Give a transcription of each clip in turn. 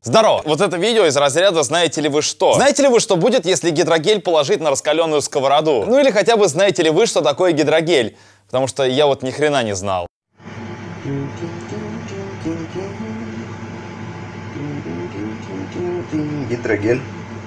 Здорово! Вот это видео из разряда «Знаете ли вы что?». Знаете ли вы, что будет, если гидрогель положить на раскаленную сковороду? Ну или хотя бы знаете ли вы, что такое гидрогель? Потому что я вот ни хрена не знал. Гидрогель.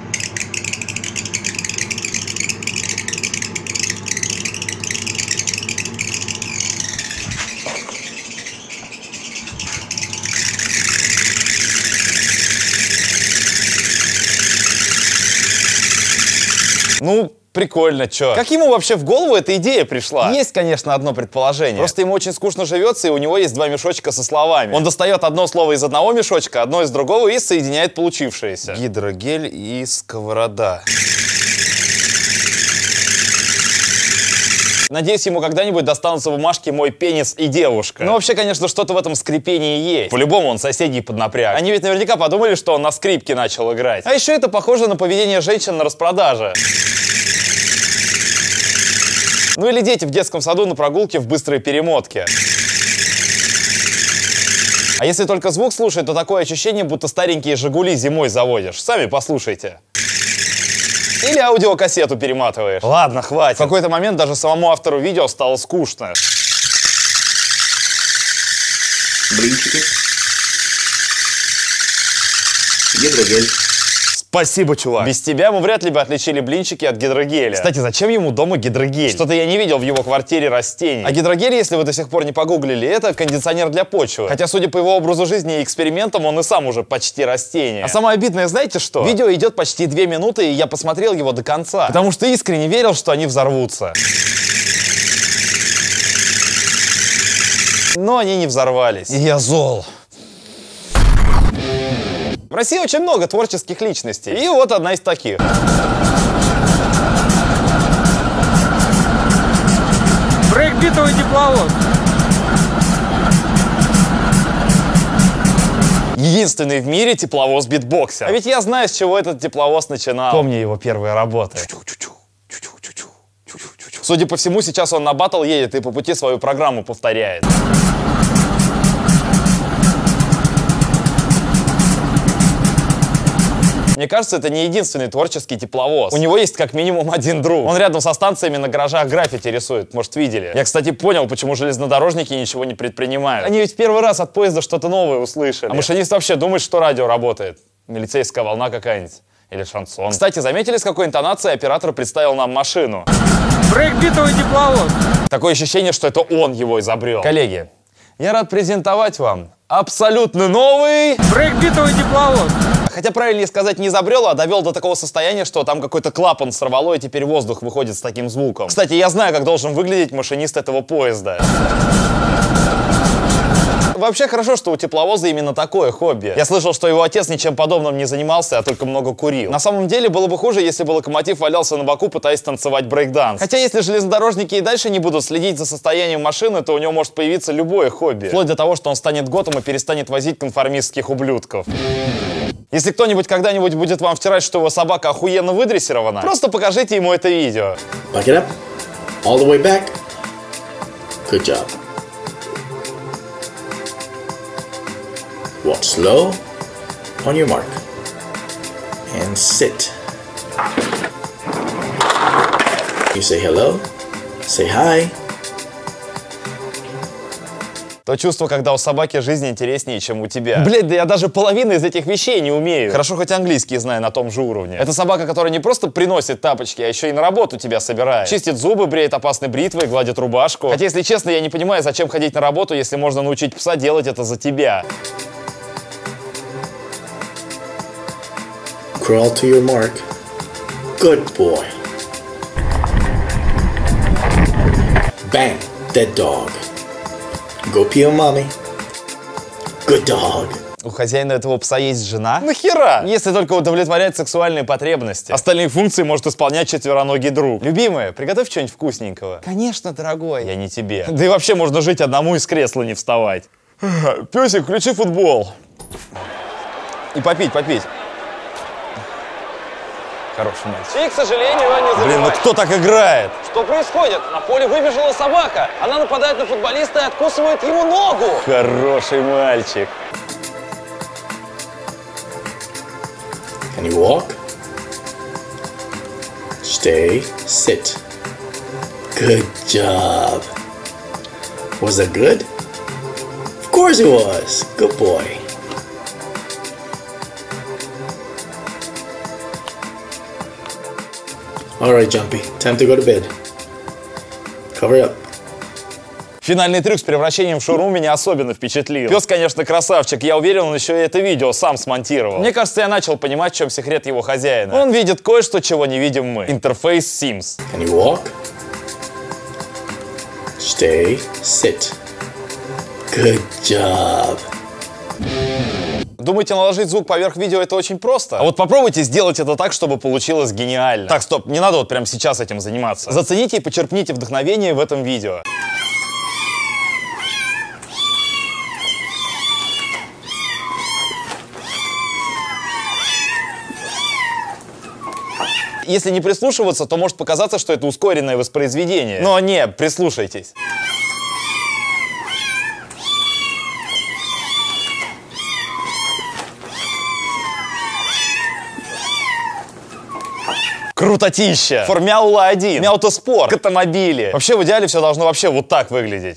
Ну, прикольно, чё. Как ему вообще в голову эта идея пришла? Есть, конечно, одно предположение. Просто ему очень скучно живется, и у него есть два мешочка со словами. Он достает одно слово из одного мешочка, одно из другого и соединяет получившееся. Гидрогель и сковорода. Надеюсь, ему когда-нибудь достанутся бумажки «Мой пенис и девушка». Ну, вообще, конечно, что-то в этом скрипении есть. По-любому он соседей поднапряг. Они ведь наверняка подумали, что он на скрипке начал играть. А еще это похоже на поведение женщин на распродаже. Ну или дети в детском саду на прогулке в быстрой перемотке. А если только звук слушать, то такое ощущение, будто старенькие «Жигули» зимой заводишь. Сами послушайте. Или аудиокассету перематываешь. Ладно, хватит. В какой-то момент даже самому автору видео стало скучно. Блинчики. Гидрогель. Спасибо, чувак. Без тебя мы вряд ли бы отличили блинчики от гидрогеля. Кстати, зачем ему дома гидрогель? Что-то я не видел в его квартире растений. А гидрогель, если вы до сих пор не погуглили, это кондиционер для почвы. Хотя, судя по его образу жизни и экспериментам, он и сам уже почти растение. А самое обидное, знаете что? Видео идет почти 2 минуты, и я посмотрел его до конца. Потому что искренне верил, что они взорвутся. Но они не взорвались. И я зол. В России очень много творческих личностей. И вот одна из таких. Брейкбитовый тепловоз. Единственный в мире тепловоз-битбоксер. А ведь я знаю, с чего этот тепловоз начинал. Помню его первые работы. Судя по всему, сейчас он на баттл едет и по пути свою программу повторяет. Мне кажется, это не единственный творческий тепловоз. У него есть как минимум один друг. Он рядом со станциями на гаражах граффити рисует. Может, видели? Я, кстати, понял, почему железнодорожники ничего не предпринимают. Они ведь первый раз от поезда что-то новое услышали. А машинист вообще думает, что радио работает. Милицейская волна какая-нибудь. Или шансон. Кстати, заметили, с какой интонацией оператор представил нам машину? Брейкбитовый тепловоз. Такое ощущение, что это он его изобрел. Коллеги, я рад презентовать вам абсолютно новый... Брейкбитовый тепловоз. Хотя правильнее сказать не изобрел, а довел до такого состояния, что там какой-то клапан сорвало, и теперь воздух выходит с таким звуком. Кстати, я знаю, как должен выглядеть машинист этого поезда. Вообще хорошо, что у тепловоза именно такое хобби. Я слышал, что его отец ничем подобным не занимался, а только много курил. На самом деле было бы хуже, если бы локомотив валялся на боку, пытаясь танцевать брейкданс. Хотя если железнодорожники и дальше не будут следить за состоянием машины, то у него может появиться любое хобби. Вплоть до того, что он станет готом и перестанет возить конформистских ублюдков. Если кто-нибудь когда-нибудь будет вам втирать, что его собака охуенно выдрессирована, просто покажите ему это видео. Back it up. All the way back. Good job. Walk slow. On your mark. And sit. You say hello. Say hi. То чувство, когда у собаки жизнь интереснее, чем у тебя. Блять, да я даже половины из этих вещей не умею. Хорошо, хоть английский знаю на том же уровне. Это собака, которая не просто приносит тапочки, а еще и на работу тебя собирает. Чистит зубы, бреет опасной бритвой, гладит рубашку. Хотя, если честно, я не понимаю, зачем ходить на работу, если можно научить пса делать это за тебя. Crawl to your mark. Good boy. Bang. Dead dog. Go pee on mommy. Good dog. У хозяина этого пса есть жена? Нахера? Если только удовлетворять сексуальные потребности. Остальные функции может исполнять четвероногий друг. Любимая, приготовь что-нибудь вкусненького. Конечно, дорогой. Я не тебе. Да и вообще можно жить одному из кресла не вставать. Песик, включи футбол. И попить. Хороший мальчик. И, к сожалению, он не забивает. Блин, ну кто так играет? Что происходит? На поле выбежала собака. Она нападает на футболиста и откусывает ему ногу. Хороший мальчик. Can you walk? Stay, sit. Good job. Was that good? Of course it was. Good boy. Alright, Jumpy. Time to go to bed. Cover it up. Финальный трюк с превращением в шаурму меня особенно впечатлил. Пес, конечно, красавчик. Я уверен, он еще и это видео сам смонтировал. Мне кажется, я начал понимать, в чем секрет его хозяина. Он видит кое-что, чего не видим мы. Интерфейс Sims. Can you walk? Stay, sit. Good job. Думаете, наложить звук поверх видео это очень просто? А вот попробуйте сделать это так, чтобы получилось гениально. Так, стоп, не надо вот прямо сейчас этим заниматься. Зацените и почерпните вдохновение в этом видео. Если не прислушиваться, то может показаться, что это ускоренное воспроизведение. Но не, прислушайтесь. Крутотища! Формула-1, Мяутоспорт, автомобили. Вообще, в идеале все должно вообще вот так выглядеть.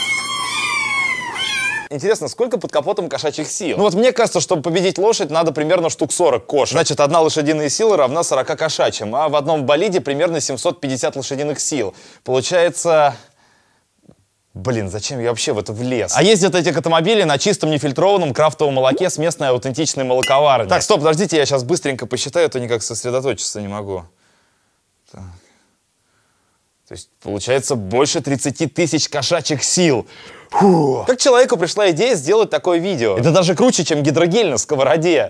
Интересно, сколько под капотом кошачьих сил? Ну вот мне кажется, чтобы победить лошадь, надо примерно штук 40 кошек. Значит, одна лошадиная сила равна 40 кошачьим, а в одном болиде примерно 750 лошадиных сил. Получается... Блин, зачем я вообще в это влез? А ездят эти автомобили на чистом нефильтрованном крафтовом молоке с местной аутентичной молоковарни. Так, стоп, подождите, я сейчас быстренько посчитаю, а то никак сосредоточиться не могу. Так. То есть, получается, больше 30 тысяч кошачьих сил. Фу. Как человеку пришла идея сделать такое видео? Это даже круче, чем гидрогель на сковороде.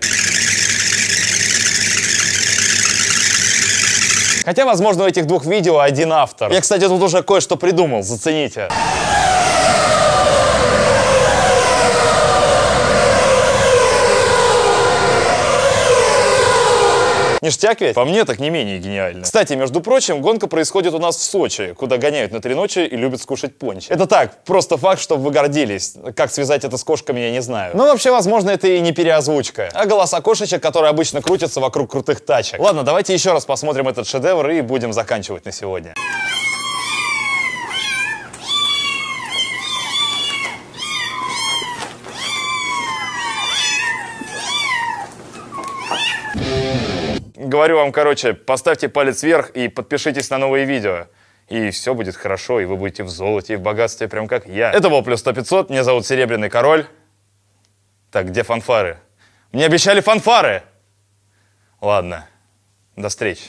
Хотя, возможно, у этих двух видео один автор. Я, кстати, тут уже кое-что придумал, зацените. Ништяк ведь? По мне так не менее гениально. Кстати, между прочим, гонка происходит у нас в Сочи, куда гоняют на 3 ночи и любят скушать пончи. Это так, просто факт, чтобы вы гордились. Как связать это с кошками, я не знаю. Но вообще, возможно, это и не переозвучка, а голоса кошечек, которые обычно крутятся вокруг крутых тачек. Ладно, давайте еще раз посмотрим этот шедевр и будем заканчивать на сегодня. Говорю вам, короче, поставьте палец вверх и подпишитесь на новые видео. И все будет хорошо, и вы будете в золоте и в богатстве, прям как я. Это был Плюс 100-500, меня зовут Серебряный Король. Так, где фанфары? Мне обещали фанфары! Ладно, до встречи.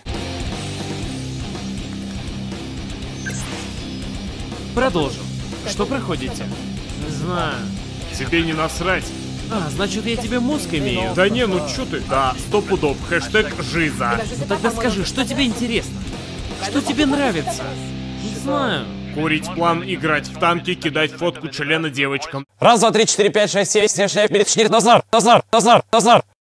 Продолжим. Что проходите? Не знаю. Тебе не насрать. А, значит, я тебе мозг имею. Да не, ну чё ты? Да, 100 пудов. Хэштег жиза. Ну тогда скажи, что тебе интересно? Что тебе нравится? Не знаю. Курить план, играть в танки, кидать фотку члена девочкам. Раз, два, три, четыре, пять, шесть, семь, 7, 6, 5, 4, Назар!